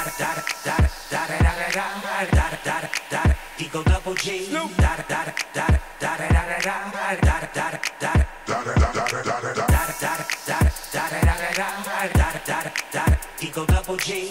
Eagle double G. Eagle double G.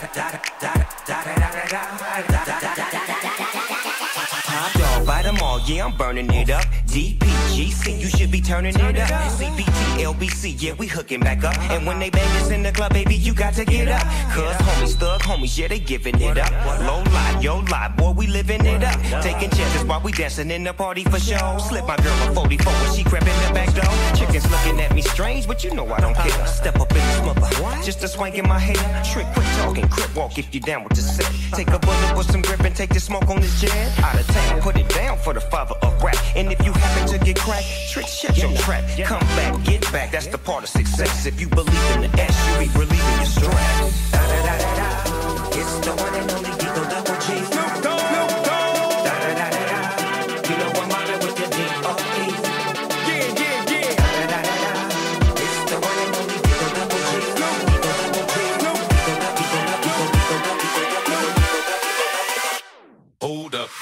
Top dog, bite them all, yeah, I'm burning it up. DPGC, you should be turning it up. CBT, LBC, yeah, we hooking back up. And when they bang us in the club, baby, you got to get up. Cause homies, thug homies, yeah, they giving it up. Low lie, yo lie, boy, we living it up. Taking chances while we dancing in the party for show. Slip my girl a 44 when she crept in the back door. Chickens looking at me strange, but you know I don't care. Step up in this mother, just a swank in my hair. Trick, quick talking, crip walk if you down with the set. Take a bullet with some grip and take the smoke on this jet. Out of town, put it down for the father of rap. And if you happen to get cracked, trick, shut your trap. Come back, get back, that's the part of success. If you believe in the S, you be relieving your stress. Da da da da da, it's the one and only Eagle double G. Snoop Dogg. Da da da da da, you know I'm mobbing with the D.O.E. Yeah, yeah, yeah. Da da da da da, it's the one and only Eagle double G. Eagle double G. Hold up.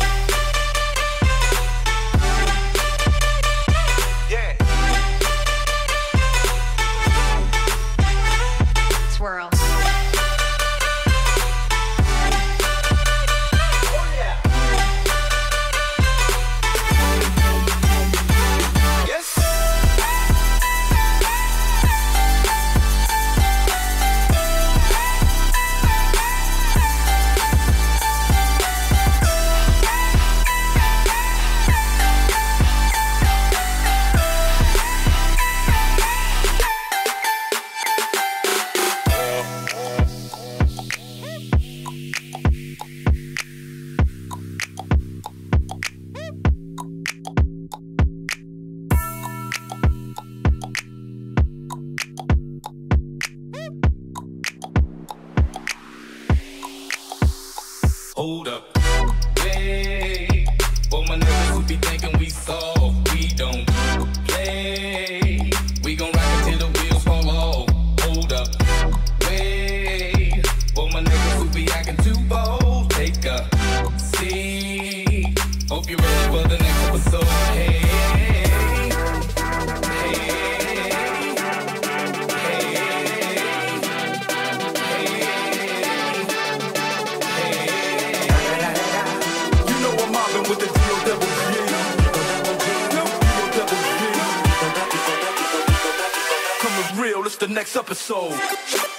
Swirl. Hold up. Hey, for my niggas who be thinking we soft, we don't play. We gon' rock until the wheels fall off. Hold up. Wait, for my niggas who be acting too bold, take a seat. Hope you're ready for the next episode. Hey. With the D.O.E. Coming real, it's the next episode.